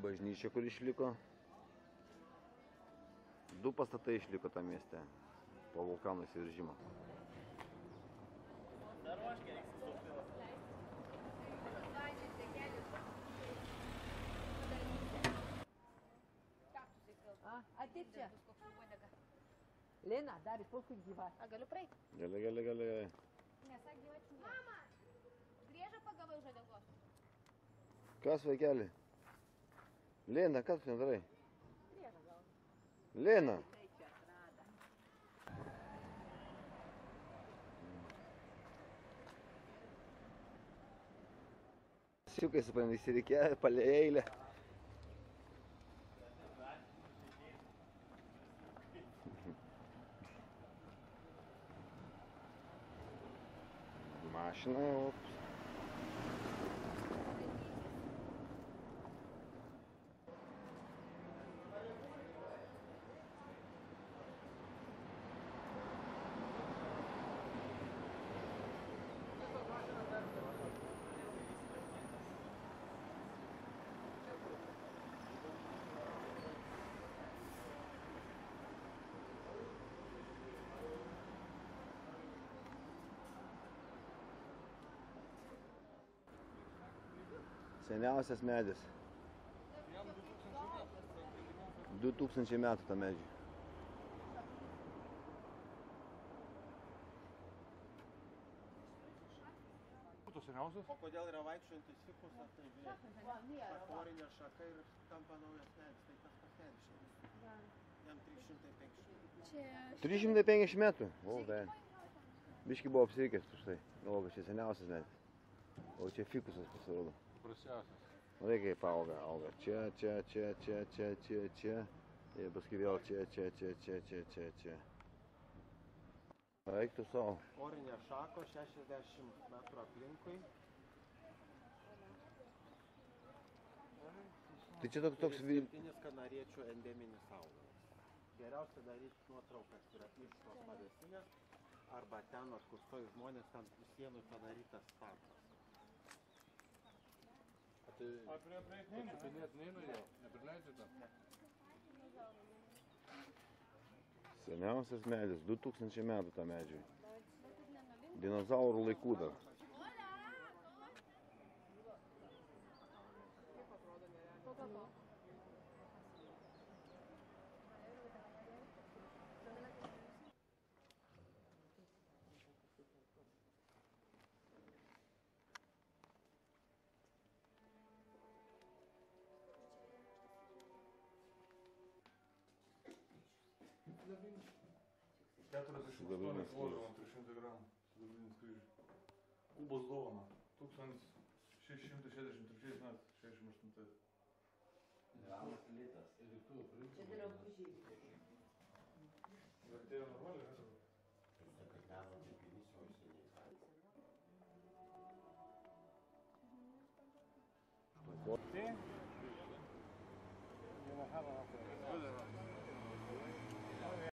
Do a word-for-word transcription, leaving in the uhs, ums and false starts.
Bažnyčia, kur išliko. Du pastatai išliko tam mieste po vulkano įsiveržimo. Ateik čia. Lena, dar kokiu gyva. A, galiu praeiti? Gali, gali, gali. Nesak gyvačių. Mama, griežą pagavai už uodegos. Kas, vaikeli? Lena, kas tu nedarai? Griežą gal. Lena! Siukai suprantai, įsirikia palei eilę. Mašina, ops. Seniausias medis. Du tūkstančiai metų tą medžių. Seniausias? O kodėl yra vaikščiojantis fikus, ar tai orinė šaka ir tampa naujas medis, tai kas pasėdė šiandien? Jam trys šimtai penkiasdešimt. trys šimtai penkiasdešimt metų? O, tai. Biški buvo apsirikęs už tai. Galvoju, kad čia seniausias medis. O čia fikusas pasirodo. Prasiausias. Matai kaip auga, auga. Čia, čia, čia, čia, čia, čia, čia. Ir paskui vėl čia, čia, čia, čia, čia, čia, čia. Eiktų savo. Orinė šako šešiasdešimt metrų aplinkui. Tai čia toks toks vil... Išskirtinis kanariečių endeminis augalas. Geriausia daryti nuotraukas yra iš tos pavėsinės arba ten, kur stovi žmonės, ten sienų padarytas startas. Tai pačiupinėt neina jo, neprileidžia tą? Seniausias medis, du tūkstančiai metų tą medžiui. Dinozaurų laikų dar. keturiasdešimt aštuoni kilogramai, trys šimtai gramų. Sidabrinis kryžius. Kubos dovana. tūkstantis šeši šimtai šešiasdešimt trečiais metais, šešiasdešimt aštuntais. Gramas litas. Čia drabužiai. Vertėjo normaliai, ne? Tai kad meno dirbinys jau įsiniai. Tai?